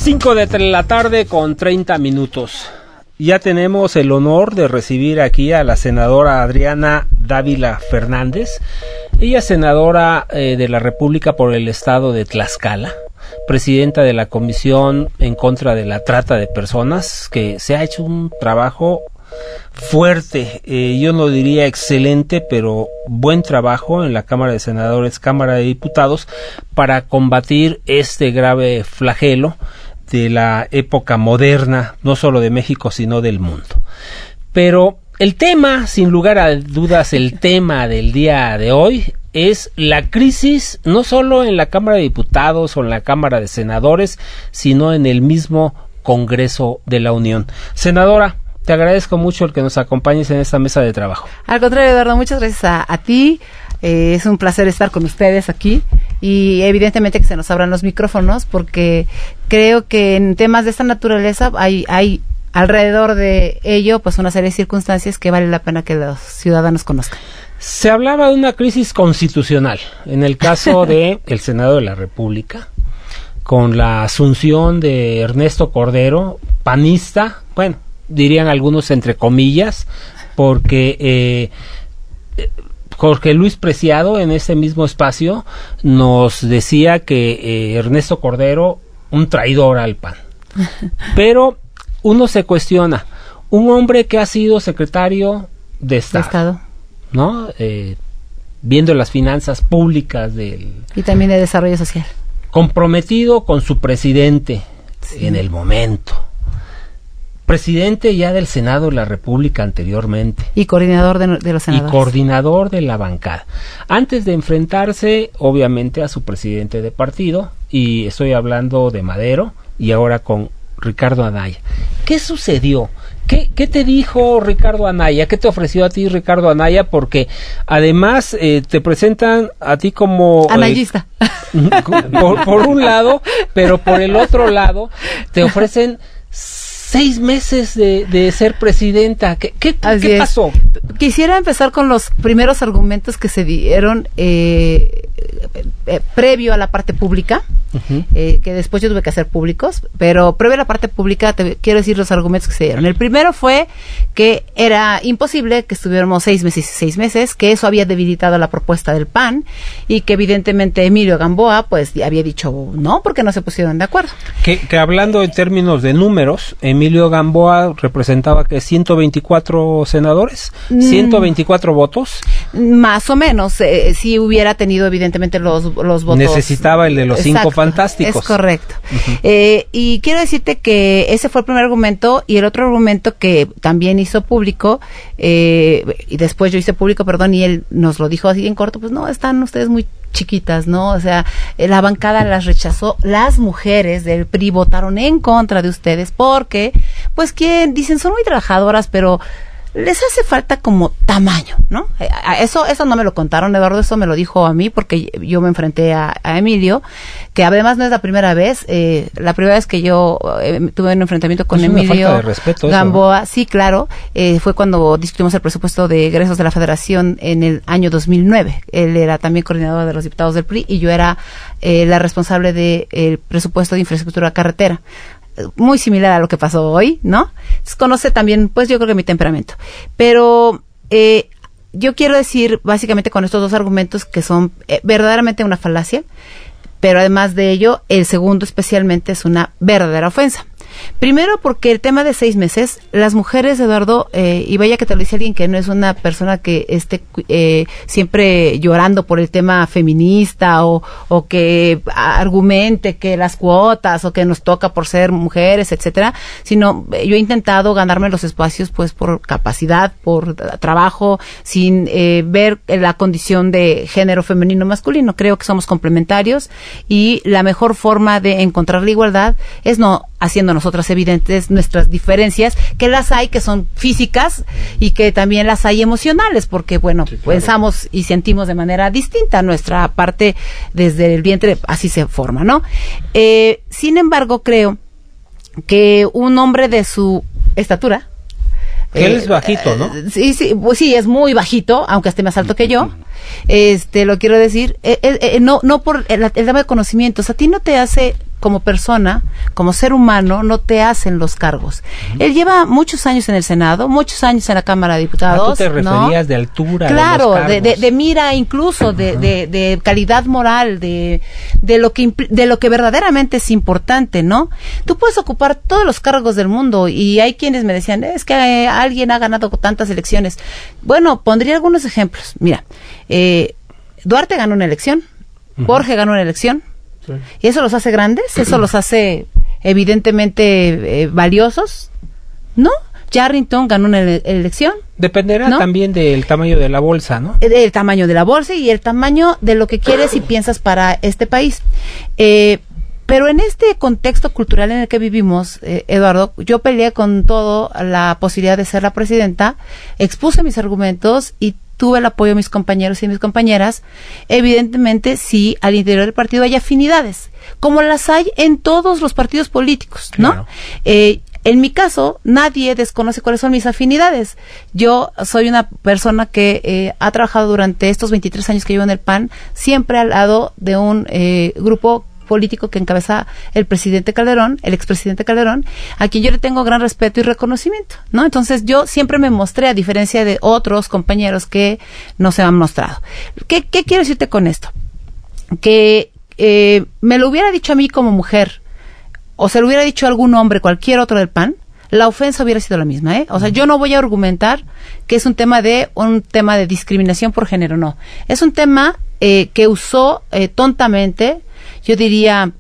5 de la tarde con 30 minutos. Ya tenemos el honor de recibir aquí a la senadora Adriana Dávila Fernández. Ella es senadora de la República por el estado de Tlaxcala, presidenta de la Comisión en contra de la trata de personas, que se ha hecho un trabajo fuerte, yo no diría excelente, pero buen trabajo en la Cámara de Senadores, Cámara de Diputados, para combatir este grave flagelo de la época moderna, no solo de México, sino del mundo. Pero el tema, sin lugar a dudas, el tema del día de hoy es la crisis, no solo en la Cámara de Diputados o en la Cámara de Senadores, sino en el mismo Congreso de la Unión. Senadora, te agradezco mucho el que nos acompañes en esta mesa de trabajo. Al contrario, Eduardo, muchas gracias a ti. Es un placer estar con ustedes aquí y evidentemente que se nos abran los micrófonos, porque creo que en temas de esta naturaleza hay alrededor de ello pues una serie de circunstancias que vale la pena que los ciudadanos conozcan. Se hablaba de una crisis constitucional en el caso de el Senado de la República, con la asunción de Ernesto Cordero, panista, bueno, dirían algunos entre comillas, porque Jorge Luis Preciado en ese mismo espacio nos decía que Ernesto Cordero, un traidor al PAN. Pero uno se cuestiona, un hombre que ha sido secretario de Estado, ¿no? Viendo las finanzas públicas y también de desarrollo social, comprometido con su presidente, sí, en el momento, presidente ya del Senado de la República anteriormente. Y coordinador de los senadores. Y coordinador de la bancada. Antes de enfrentarse, obviamente, a su presidente de partido, y estoy hablando de Madero, y ahora con Ricardo Anaya. ¿Qué sucedió? ¿Qué te dijo Ricardo Anaya? ¿Qué te ofreció a ti Ricardo Anaya? Porque además te presentan a ti como anayista. Por un lado, pero por el otro lado te ofrecen 6 meses de ser presidenta. ¿Qué pasó? Quisiera empezar con los primeros argumentos que se dieron previo a la parte pública, que después yo tuve que hacer públicos, pero previo a la parte pública te quiero decir los argumentos que se dieron. El primero fue que era imposible que estuviéramos 6 meses, que eso había debilitado la propuesta del PAN y que evidentemente Emilio Gamboa pues había dicho no, porque no se pusieron de acuerdo. Que hablando en términos de números, Emilio Gamboa representaba que 124 senadores, 124 votos. Más o menos, si hubiera tenido evidentemente los votos. Necesitaba el de los 5 fantásticos. Es correcto. Y quiero decirte que ese fue el primer argumento, y el otro argumento que también hizo público, y después yo hice público, y él nos lo dijo así en corto, pues no, están ustedes muy chiquitas, ¿no? O sea, la bancada las rechazó, las mujeres del PRI votaron en contra de ustedes porque, pues, dicen, son muy trabajadoras, pero les hace falta como tamaño, ¿no? Eso no me lo contaron, Eduardo, eso me lo dijo a mí, porque yo me enfrenté a Emilio, que además no es la primera vez. La primera vez que yo tuve un enfrentamiento con Emilio falta de respeto, Gamboa, eso, ¿no? Sí, claro, fue cuando discutimos el presupuesto de egresos de la Federación en el año 2009. Él era también coordinador de los diputados del PRI y yo era la responsable del presupuesto de infraestructura carretera. Muy similar a lo que pasó hoy, ¿no? Entonces, conoce también, pues yo creo que mi temperamento. Pero yo quiero decir básicamente con estos dos argumentos que son verdaderamente una falacia, pero además de ello, el segundo especialmente es una verdadera ofensa. Primero porque el tema de 6 meses, las mujeres, Eduardo, y vaya que te lo dice alguien que no es una persona que esté siempre llorando por el tema feminista o que argumente que las cuotas o que nos toca por ser mujeres, etcétera, sino yo he intentado ganarme los espacios pues por capacidad, por trabajo, sin ver la condición de género femenino masculino. Creo que somos complementarios y la mejor forma de encontrar la igualdad es no haciendo nosotras evidentes nuestras diferencias, que las hay, que son físicas y que también las hay emocionales, porque bueno, sí, claro, pensamos y sentimos de manera distinta, nuestra parte desde el vientre así se forma, ¿no? Sin embargo, creo que un hombre de su estatura, él es bajito, ¿no? Sí, es muy bajito, aunque esté más alto que yo. lo quiero decir, no por el tema de conocimientos, a ti no te hace como persona, como ser humano, no te hacen los cargos. Él lleva muchos años en el Senado, muchos años en la Cámara de Diputados. ¿Tú te referías de altura? Claro, de mira, incluso de calidad moral, de lo que verdaderamente es importante, ¿no? Tú puedes ocupar todos los cargos del mundo y hay quienes me decían, es que alguien ha ganado tantas elecciones. Bueno, pondría algunos ejemplos. Mira, Duarte ganó una elección, Borges ganó una elección. Sí. ¿Y eso los hace grandes? ¿Eso los hace evidentemente valiosos? ¿No? Yarrington ganó una elección. Dependerá, ¿no?, también del tamaño de la bolsa, ¿no? El tamaño de la bolsa y el tamaño de lo que quieres y piensas para este país. Pero en este contexto cultural en el que vivimos, Eduardo, yo peleé con todo la posibilidad de ser la presidenta, expuse mis argumentos y tuve el apoyo de mis compañeros y mis compañeras. Evidentemente, sí, al interior del partido hay afinidades, como las hay en todos los partidos políticos, ¿no? Claro. En mi caso, nadie desconoce cuáles son mis afinidades. Yo soy una persona que ha trabajado durante estos 23 años que llevo en el PAN, siempre al lado de un grupo político que encabeza el presidente Calderón, el expresidente Calderón, a quien yo le tengo gran respeto y reconocimiento, ¿no? Entonces yo siempre me mostré, a diferencia de otros compañeros que no se han mostrado. ¿Qué quiero decirte con esto? Que me lo hubiera dicho a mí como mujer, o se lo hubiera dicho a algún hombre, cualquier otro del PAN, la ofensa hubiera sido la misma, ¿eh? O sea, yo no voy a argumentar que es un tema de discriminación por género, no. Es un tema que usó tontamente, yo diría,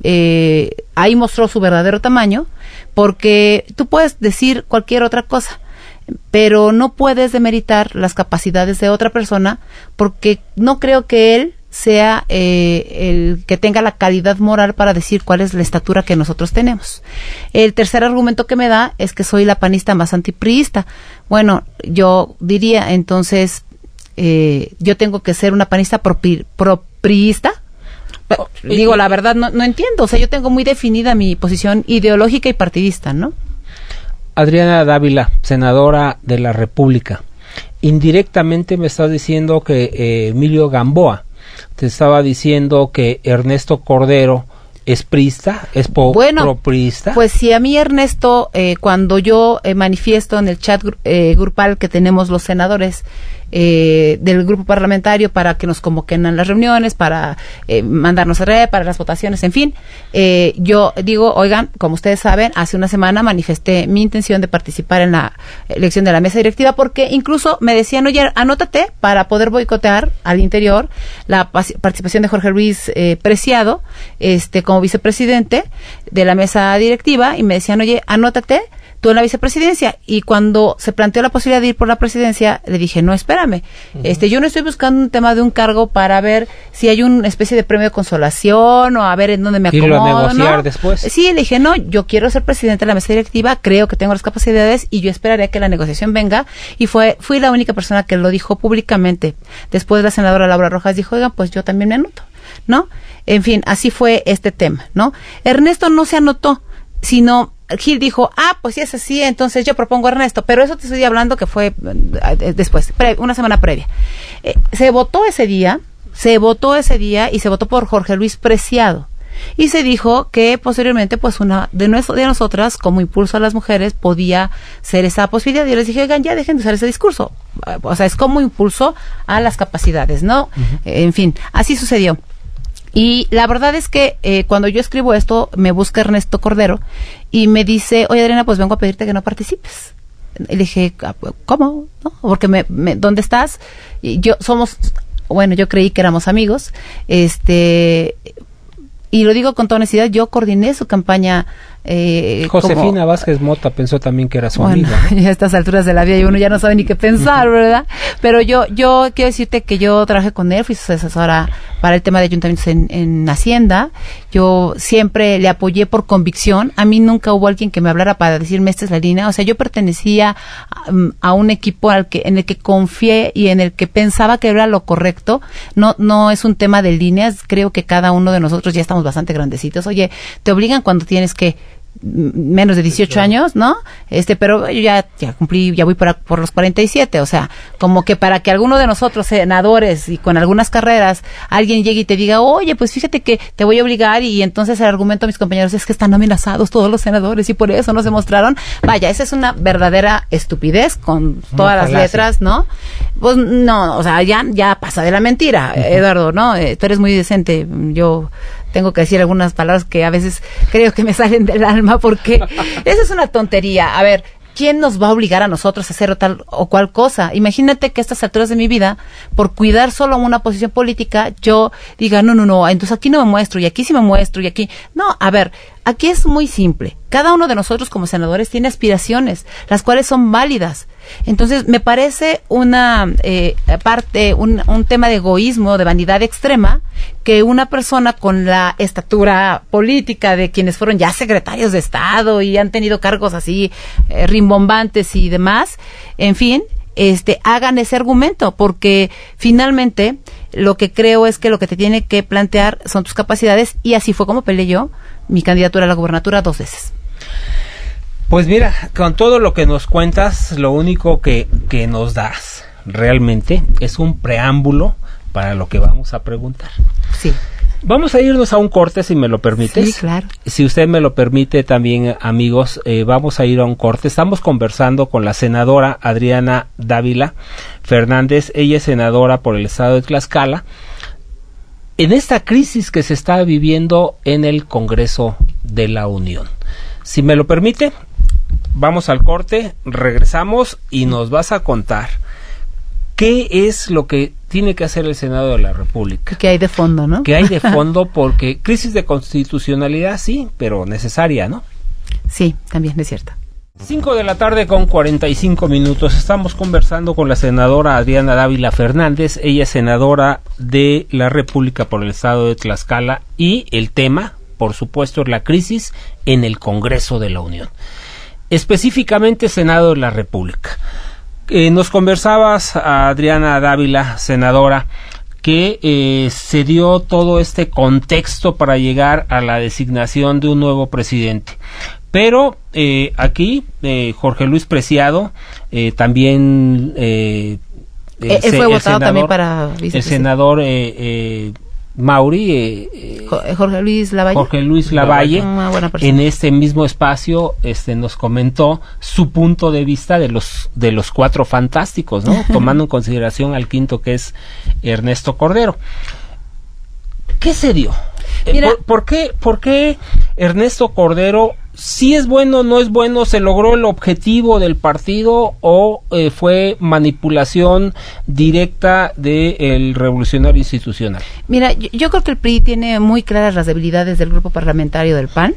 ahí mostró su verdadero tamaño, porque tú puedes decir cualquier otra cosa, pero no puedes demeritar las capacidades de otra persona, porque no creo que él sea el que tenga la calidad moral para decir cuál es la estatura que nosotros tenemos. El tercer argumento que me da es que soy la panista más antipriista. Bueno, yo diría, entonces, yo tengo que ser una panista propriista. Digo, la verdad, no entiendo. O sea, yo tengo muy definida mi posición ideológica y partidista, ¿no? Adriana Dávila, senadora de la República. Indirectamente me estás diciendo que Emilio Gamboa te estaba diciendo que Ernesto Cordero es priista, es propriista. Pues si a mí Ernesto, cuando yo manifiesto en el chat grupal que tenemos los senadores del grupo parlamentario para que nos convoquen a las reuniones, para mandarnos para las votaciones, en fin, yo digo, oigan, como ustedes saben, hace una semana manifesté mi intención de participar en la elección de la mesa directiva, porque incluso me decían, oye, anótate para poder boicotear al interior la participación de Jorge Luis Preciado, como vicepresidente de la mesa directiva, y me decían, oye, anótate tú en la vicepresidencia. Y cuando se planteó la posibilidad de ir por la presidencia, le dije, no, espérame, yo no estoy buscando un tema de un cargo para ver si hay una especie de premio de consolación o a ver en dónde me acomodo. ¿Irlo a negociar después? Sí, le dije, no, yo quiero ser presidente de la mesa directiva, creo que tengo las capacidades y yo esperaré a que la negociación venga. Y fui la única persona que lo dijo públicamente. Después la senadora Laura Rojas dijo, oigan, pues yo también me anoto, ¿no? En fin, así fue este tema, ¿no? Ernesto no se anotó, sino Gil dijo, pues si es así, entonces yo propongo a Ernesto, pero eso te estoy hablando que fue después, una semana previa. Se votó ese día y se votó por Jorge Luis Preciado. Y se dijo que posteriormente, pues una de nosotras, como impulso a las mujeres, podía ser esa posibilidad. Y yo les dije, oigan, ya dejen de usar ese discurso. O sea, es como impulso a las capacidades, ¿no? En fin, así sucedió. Y la verdad es que cuando yo escribo esto, me busca Ernesto Cordero y me dice, oye, Adriana, pues vengo a pedirte que no participes. Y le dije, ¿cómo? ¿No? Porque ¿dónde estás? Y yo creí que éramos amigos. Y lo digo con toda honestidad, yo coordiné su campaña. Josefina Vázquez Mota pensó también que era su amiga, ¿no? A estas alturas de la vida y uno ya no sabe ni qué pensar, ¿verdad? Pero yo quiero decirte que yo trabajé con él, fui su asesora para el tema de ayuntamientos en Hacienda. Yo siempre le apoyé por convicción. A mí nunca hubo alguien que me hablara para decirme esta es la línea. O sea, yo pertenecía a un equipo en el que confié y en el que pensaba que era lo correcto. No es un tema de líneas. Creo que cada uno de nosotros ya estamos bastante grandecitos. Oye, te obligan cuando tienes que menos de 18 años, ¿no? Pero yo ya cumplí, ya voy por los 47, o sea, como que para que alguno de nosotros, senadores y con algunas carreras, alguien llegue y te diga, oye, pues fíjate que te voy a obligar, y entonces el argumento a mis compañeros es que están amenazados todos los senadores y por eso no se mostraron. Vaya, esa es una verdadera estupidez con todas las letras, ¿no? Pues no, o sea, ya pasa de la mentira, Eduardo, ¿no? Tú eres muy decente, yo tengo que decir algunas palabras que a veces creo que me salen del alma, porque esa es una tontería. A ver, ¿quién nos va a obligar a nosotros a hacer tal o cual cosa? Imagínate que a estas alturas de mi vida, por cuidar solo una posición política, yo diga, no, entonces aquí no me muestro, y aquí sí me muestro, y aquí... No, a ver, aquí es muy simple. Cada uno de nosotros como senadores tiene aspiraciones, las cuales son válidas. Entonces, me parece una un tema de egoísmo, de vanidad extrema, que una persona con la estatura política de quienes fueron ya secretarios de Estado y han tenido cargos así rimbombantes y demás, en fin, hagan ese argumento, porque finalmente lo que creo es que lo que te tiene que plantear son tus capacidades, y así fue como peleé yo mi candidatura a la gubernatura 2 veces. Pues mira, con todo lo que nos cuentas, lo único que nos das realmente es un preámbulo para lo que vamos a preguntar. Sí. Vamos a irnos a un corte, si me lo permites. Sí, claro. Si usted me lo permite también, amigos, vamos a ir a un corte. Estamos conversando con la senadora Adriana Dávila Fernández. Ella es senadora por el estado de Tlaxcala, en esta crisis que se está viviendo en el Congreso de la Unión. Si me lo permite, vamos al corte, regresamos y nos vas a contar qué es lo que tiene que hacer el Senado de la República. ¿Qué hay de fondo, no? ¿Qué hay de fondo? Porque crisis de constitucionalidad sí, pero necesaria, ¿no? Sí, también es cierto. 5 de la tarde con 45 minutos. Estamos conversando con la senadora Adriana Dávila Fernández. Ella es senadora de la República por el estado de Tlaxcala, y el tema, por supuesto, es la crisis en el Congreso de la Unión, específicamente Senado de la República. Nos conversabas, Adriana Dávila, senadora, que se dio todo este contexto para llegar a la designación de un nuevo presidente. Pero aquí Jorge Luis Preciado también él fue votado también para el senador Mauri, Jorge Luis Lavalle, en este mismo espacio nos comentó su punto de vista de los cuatro fantásticos, ¿no? Tomando en consideración al quinto, que es Ernesto Cordero. ¿Qué se dio? ¿Por qué Ernesto Cordero, si es bueno, no es bueno, se logró el objetivo del partido, o fue manipulación directa del revolucionario institucional? Mira, yo creo que el PRI tiene muy claras las debilidades del grupo parlamentario del PAN,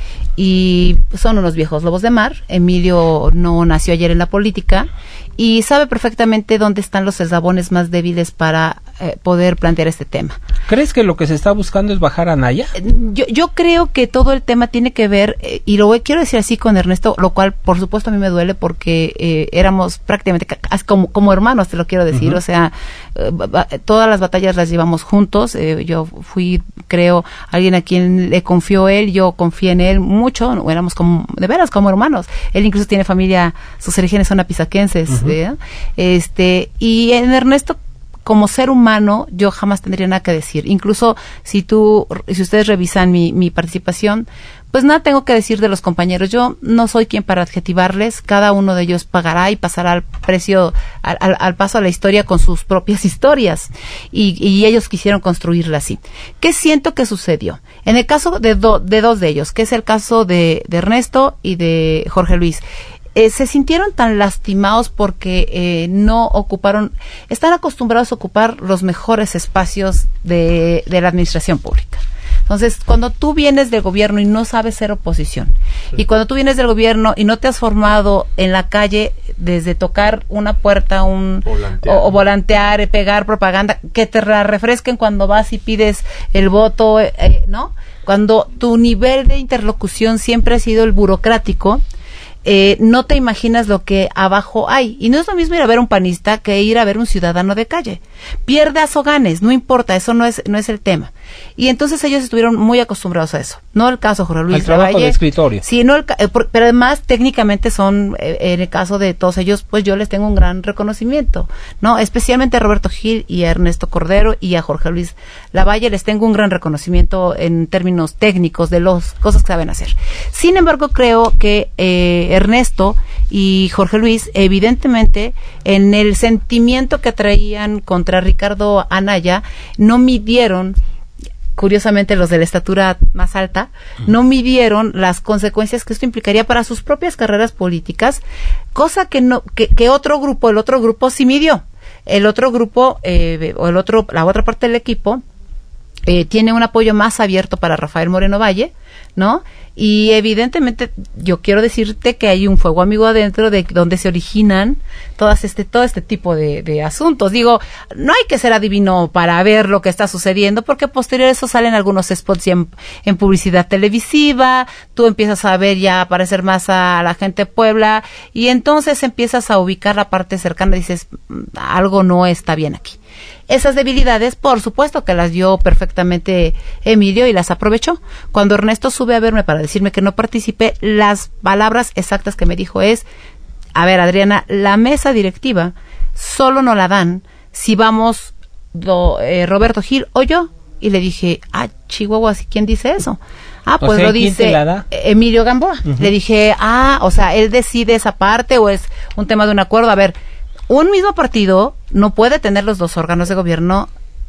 y son unos viejos lobos de mar. Emilio no nació ayer en la política y sabe perfectamente dónde están los eslabones más débiles para poder plantear este tema. ¿Crees que lo que se está buscando es bajar a Naya? Yo creo que todo el tema tiene que ver, y lo quiero decir así con Ernesto, lo cual por supuesto a mí me duele, porque éramos prácticamente como hermanos, te lo quiero decir. Uh-huh. O sea, todas las batallas las llevamos juntos. Yo fui, creo, alguien a quien le confió él, yo confié en él mucho, éramos de veras como hermanos. Él incluso tiene familia, sus orígenes son apizaquenses. Uh-huh. Y en Ernesto, como ser humano, yo jamás tendría nada que decir. Incluso si ustedes revisan mi participación, pues nada tengo que decir de los compañeros. Yo no soy quien para adjetivarles. Cada uno de ellos pagará y pasará al paso a la historia con sus propias historias. Y ellos quisieron construirla así. ¿Qué siento que sucedió? En el caso de dos de ellos, que es el caso de Ernesto y de Jorge Luis, se sintieron tan lastimados porque no ocuparon, están acostumbrados a ocupar los mejores espacios de la administración pública. Entonces, cuando tú vienes del gobierno y no sabes ser oposición, sí, y cuando tú vienes del gobierno y no te has formado en la calle desde tocar una puerta, o volantear, pegar propaganda, que te la refresquen cuando vas y pides el voto, ¿no? Cuando tu nivel de interlocución siempre ha sido el burocrático, no te imaginas lo que abajo hay. Y no es lo mismo ir a ver un panista que ir a ver un ciudadano de calle. Pierdas o ganes, no importa, eso no es el tema. y entonces ellos estuvieron muy acostumbrados a eso. No el caso Jorge Luis al trabajo Lavalle, de escritorio. Sí, no pero además técnicamente son, en el caso de todos ellos, pues yo les tengo un gran reconocimiento, ¿no? Especialmente a Roberto Gil y a Ernesto Cordero y a Jorge Luis Lavalle les tengo un gran reconocimiento en términos técnicos de las cosas que saben hacer. Sin embargo, creo que Ernesto y Jorge Luis, evidentemente, en el sentimiento que traían contra Ricardo Anaya, no midieron, curiosamente los de la estatura más alta, no midieron las consecuencias que esto implicaría para sus propias carreras políticas, cosa que el otro grupo sí midió. El otro grupo, la otra parte del equipo, tiene un apoyo más abierto para Rafael Moreno Valle, ¿no? Y evidentemente yo quiero decirte que hay un fuego amigo adentro de donde se originan todo este tipo de asuntos. Digo, no hay que ser adivino para ver lo que está sucediendo, porque posterior a eso salen algunos spots en publicidad televisiva, tú empiezas a ver ya aparecer más a la gente de Puebla, y entonces empiezas a ubicar la parte cercana y dices, algo no está bien aquí. Esas debilidades, por supuesto que las dio perfectamente Emilio y las aprovechó. Cuando Ernesto sube a verme para decirme que no participé, las palabras exactas que me dijo es, a ver, Adriana, la mesa directiva solo nos la dan si vamos Roberto Gil o yo. Y le dije, Chihuahua, ¿quién dice eso? Pues lo dice Emilio Gamboa. Le dije, o sea, él decide esa parte o es un tema de un acuerdo. A ver, un mismo partido no puede tener los dos órganos de gobierno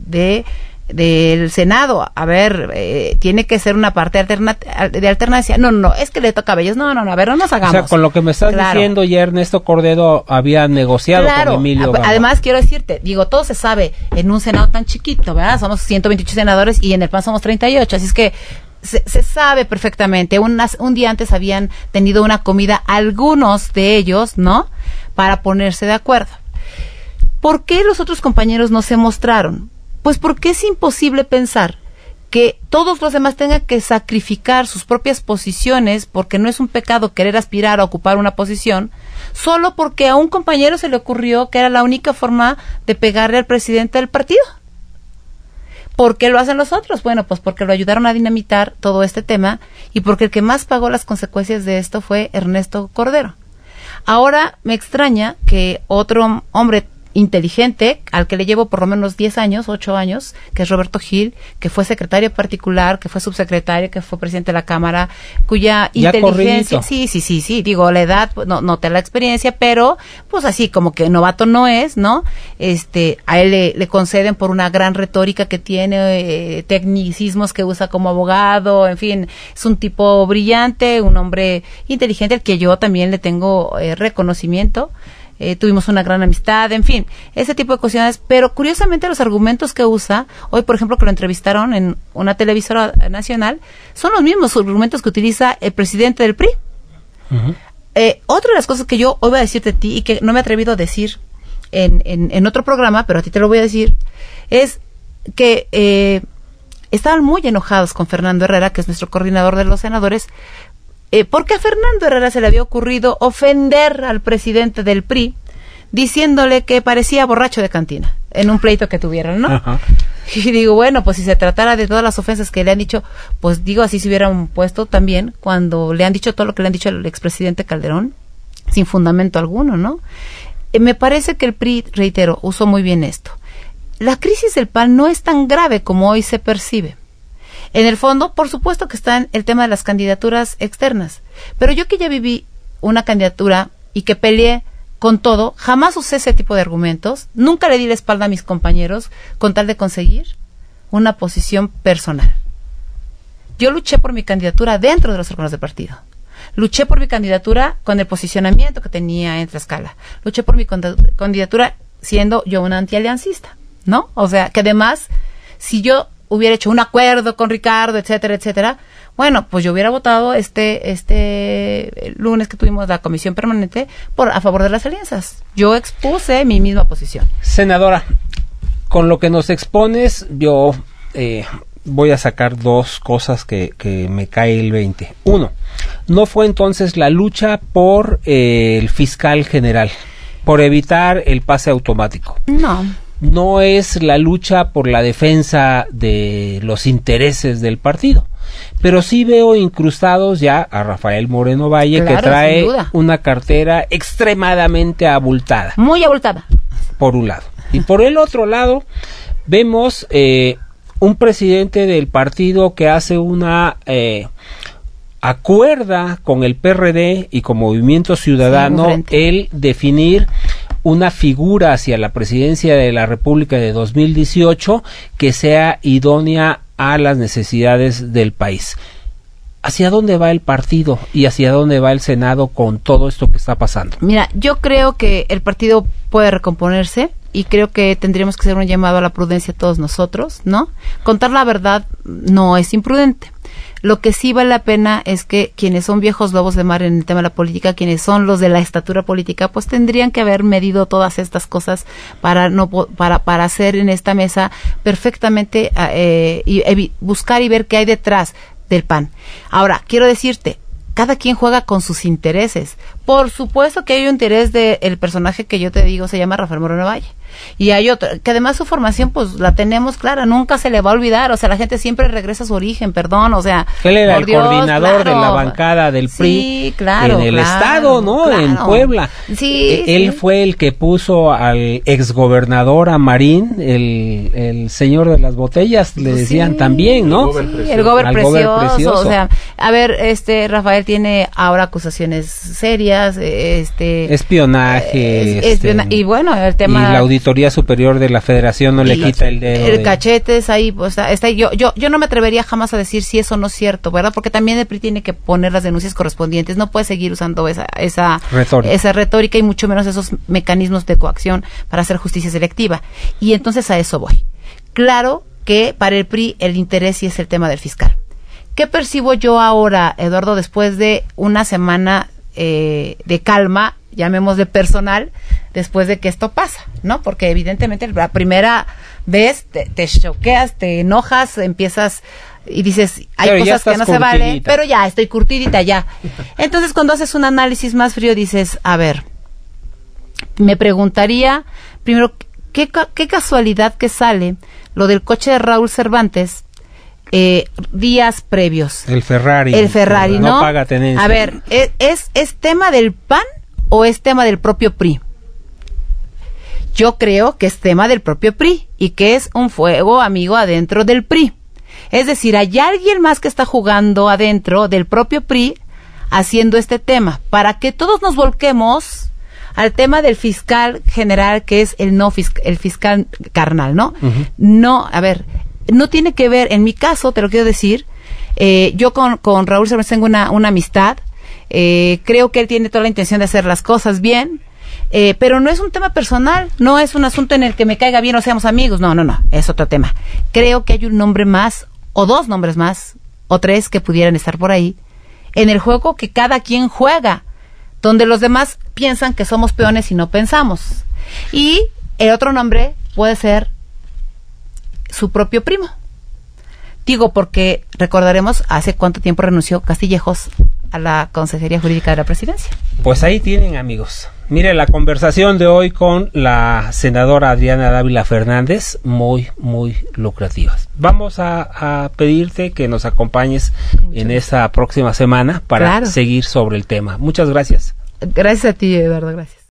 del Senado. A ver, tiene que ser una parte de alternancia. No, es que le toca a ellos. No, a ver, no nos hagamos. O sea, con lo que me estás diciendo, ya Ernesto Cordero había negociado con Emilio Gamboa. Además, quiero decirte, todo se sabe en un Senado tan chiquito, ¿verdad? Somos 128 senadores y en el PAN somos 38, así es que se sabe perfectamente. Un día antes habían tenido una comida, algunos de ellos, ¿no?, para ponerse de acuerdo. ¿Por qué los otros compañeros no se mostraron? Pues porque es imposible pensar que todos los demás tengan que sacrificar sus propias posiciones, porque no es un pecado querer aspirar a ocupar una posición, solo porque a un compañero se le ocurrió que era la única forma de pegarle al presidente del partido. ¿Por qué lo hacen los otros? Bueno, pues porque lo ayudaron a dinamitar todo este tema y porque el que más pagó las consecuencias de esto fue Ernesto Cordero. Ahora me extraña que otro hombre inteligente, al que le llevo por lo menos 8 años, que es Roberto Gil, que fue secretario particular, que fue subsecretario, que fue presidente de la Cámara, cuya inteligencia, sí, digo, la edad, no te la experiencia, pero pues así como que novato no es, ¿no? A él le conceden por una gran retórica que tiene, tecnicismos que usa como abogado, en fin, es un tipo brillante, un hombre inteligente, al que yo también le tengo reconocimiento. Tuvimos una gran amistad, en fin, ese tipo de cuestiones, pero curiosamente los argumentos que usa, hoy por ejemplo que lo entrevistaron en una televisora nacional, son los mismos argumentos que utiliza el presidente del PRI. Otra de las cosas que yo hoy voy a decirte a ti y que no me he atrevido a decir en otro programa, pero a ti te lo voy a decir, es que estaban muy enojados con Fernando Herrera, que es nuestro coordinador de los senadores, porque a Fernando Herrera se le había ocurrido ofender al presidente del PRI diciéndole que parecía borracho de cantina en un pleito que tuvieron, ¿no? Ajá. Y digo, bueno, pues si se tratara de todas las ofensas que le han dicho, pues digo, así se hubieran puesto también cuando le han dicho todo lo que le han dicho al expresidente Calderón, sin fundamento alguno, ¿no? Me parece que el PRI, reitero, usó muy bien esto. La crisis del PAN no es tan grave como hoy se percibe. En el fondo, por supuesto que está en el tema de las candidaturas externas, pero yo que ya viví una candidatura y que peleé con todo, jamás usé ese tipo de argumentos, nunca le di la espalda a mis compañeros con tal de conseguir una posición personal. Yo luché por mi candidatura dentro de los órganos del partido. Luché por mi candidatura con el posicionamiento que tenía en Tlaxcala. Luché por mi candidatura siendo yo una antialiancista, ¿no? O sea, que además, si yo hubiera hecho un acuerdo con Ricardo, etcétera, bueno, pues yo hubiera votado este lunes que tuvimos la comisión permanente a favor de las alianzas. Yo expuse mi misma posición. Senadora, con lo que nos expones, yo voy a sacar dos cosas que me cae el 20. Uno, no fue entonces la lucha por el fiscal general, por evitar el pase automático. No. no es la lucha por la defensa de los intereses del partido, pero sí veo incrustados ya a Rafael Moreno Valle, claro, que trae una cartera extremadamente abultada. Muy abultada. Por un lado. Y por el otro lado, vemos un presidente del partido que hace una acuerda con el PRD y con Movimiento Ciudadano el definir una figura hacia la presidencia de la República de 2018 que sea idónea a las necesidades del país. ¿Hacia dónde va el partido y hacia dónde va el Senado con todo esto que está pasando? Mira, yo creo que el partido puede recomponerse y creo que tendríamos que hacer un llamado a la prudencia todos nosotros, ¿no? Contar la verdad no es imprudente. Lo que sí vale la pena es que quienes son viejos lobos de mar en el tema de la política, quienes son los de la estatura política, pues tendrían que haber medido todas estas cosas para hacer en esta mesa perfectamente buscar y ver qué hay detrás del PAN. Ahora, quiero decirte, cada quien juega con sus intereses. Por supuesto que hay un interés del personaje que yo te digo, se llama Rafael Moreno Valle. Y hay otro, que además su formación pues la tenemos clara, nunca se le va a olvidar, o sea, la gente siempre regresa a su origen, perdón, o sea. Él era el coordinador de la bancada del PRI en el estado, ¿no? En Puebla. Sí, él fue el que puso al exgobernador a Marín, el señor de las botellas, le decían también, ¿no? Sí, el gober precioso, o sea, a ver, Rafael tiene ahora acusaciones serias, espionaje, y bueno, el tema y la Auditoría Superior de la Federación no le quita el dedo. El cachete es ahí, pues, está ahí. Yo no me atrevería jamás a decir si eso no es cierto, ¿verdad? Porque también el PRI tiene que poner las denuncias correspondientes, no puede seguir usando esa retórica y mucho menos esos mecanismos de coacción para hacer justicia selectiva. Y entonces a eso voy. Claro que para el PRI el interés sí es el tema del fiscal. ¿Qué percibo yo ahora, Eduardo, después de una semana de calma, llamémosle personal, después de que esto pasa, ¿no? Porque evidentemente la primera vez te choqueas, te enojas, empiezas y dices, hay cosas que no se valen, pero ya, estoy curtidita, ya. Entonces, cuando haces un análisis más frío, dices, a ver, me preguntaría, primero, ¿qué casualidad que sale lo del coche de Raúl Cervantes días previos? El Ferrari, ¿no? No paga tenencia. A ver, ¿es tema del PAN o es tema del propio PRI? Yo creo que es tema del propio PRI y que es un fuego amigo adentro del PRI. Es decir, hay alguien más que está jugando adentro del propio PRI haciendo este tema, para que todos nos volquemos al tema del fiscal general, que es el fiscal carnal, ¿no? Uh-huh. No, a ver, no tiene que ver, en mi caso, te lo quiero decir, yo con Raúl Cervantes tengo una amistad, creo que él tiene toda la intención de hacer las cosas bien, pero no es un tema personal, no es un asunto en el que me caiga bien o seamos amigos, no, es otro tema. Creo que hay un nombre más, o dos nombres más, o tres que pudieran estar por ahí, en el juego que cada quien juega, donde los demás piensan que somos peones y no pensamos. Y el otro nombre puede ser su propio primo. Digo, porque recordaremos hace cuánto tiempo renunció Castillejos a la Consejería Jurídica de la Presidencia. Pues ahí tienen, amigos. Mire, la conversación de hoy con la senadora Adriana Dávila Fernández, muy, muy lucrativas. Vamos a pedirte que nos acompañes en esta próxima semana para seguir sobre el tema. Muchas gracias. Gracias a ti, Eduardo, gracias.